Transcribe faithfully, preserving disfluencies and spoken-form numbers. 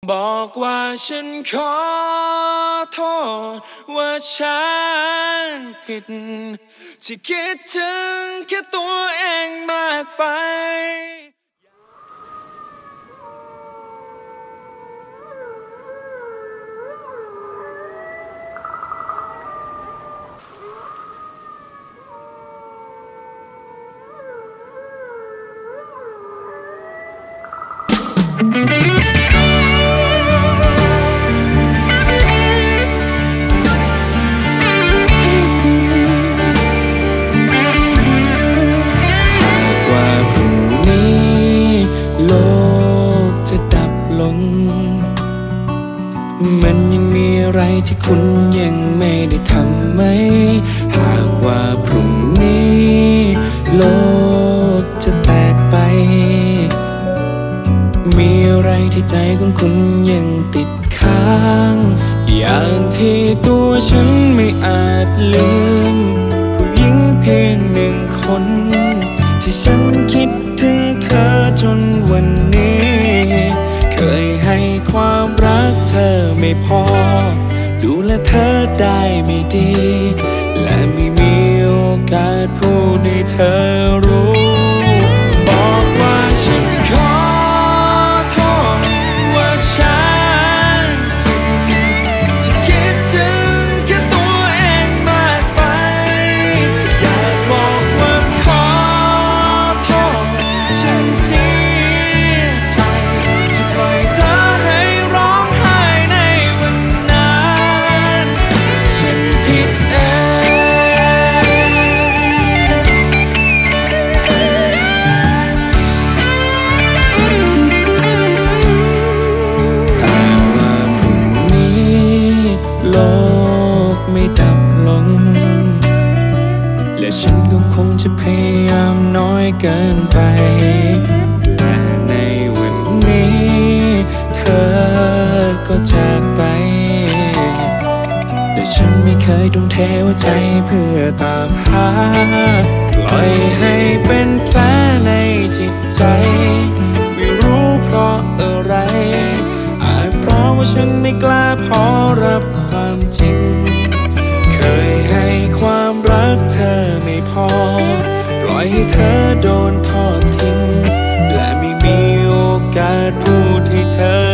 บอกว่าฉันขอโทษว่าฉันผิดที่คิดถึงแค่ตัวเองมากไปมันยังมีอะไรที่คุณยังไม่ได้ทำไหมหากว่าพรุ่งนี้โลกจะแตกไปมีอะไรที่ใจของคุณยังติดค้างอย่างที่ตัวฉันไม่อาจลืมผู้หญิงเพียงหนึ่งคนที่ฉันคิดถึงเธอจนวันนี้เคยให้ความรักเธอไม่พอดูแลเธอได้ไม่ดีและไม่มีโอกาสพูดให้เธอรู้บอกว่าฉันขอโทษว่าฉันที่คิดถึงแค่ตัวเองมากไปอยากบอกว่าขอโทษฉันเสียใจที่ปล่อยเธอให้ร้องไห้ในวันนั้นฉันผิดเองแต่ว่าพรุ่งนี้โลกไม่ดับลงและฉันก็คงจะพยายามน้อยเกินไปและในวันนี้เธอก็จากไปและฉันไม่เคยทุ่มเทหัวใจเพื่อตามหาปล่อยให้เป็นแผลในจิตใจไม่รู้เพราะอะไรอาจเพราะว่าฉันไม่กล้าพอรับความจริงเคยให้ความรักเธอไม่พอปล่อยให้เธอโดนทอดทิ้งและไม่มีโอกาสพูดให้เธอ